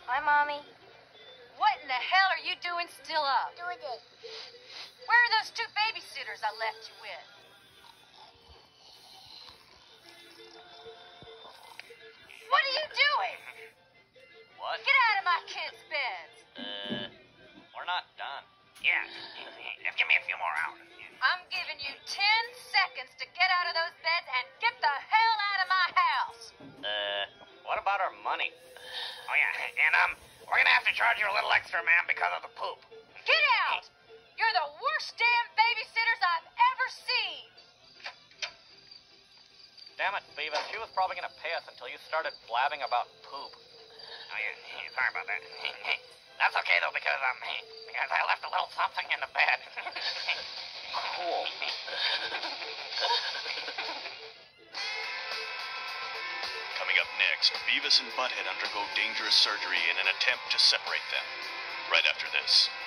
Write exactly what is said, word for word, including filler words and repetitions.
Hi, Mommy. What in the hell are you doing still up? Doing it. Where are those two babysitters I left you with? What are you doing? What? Get out of my kids' beds. Uh, we're not done. Yeah, just give me a few more hours. I'm giving you ten seconds to get out of those beds and get the hell out of my house. Uh, what about our money? Oh, yeah, and, um, we're gonna have to charge you a little extra, ma'am, because of the poop. Get out! You're the worst damn babysitters I've ever seen. Damn it, Beavis, she was probably gonna pay us until you started blabbing about poop. Oh, yeah, sorry about that. That's okay, though, because, um, because I left a little something in the bed. Cool. Coming up next, Beavis and Butthead undergo dangerous surgery in an attempt to separate them. Right after this.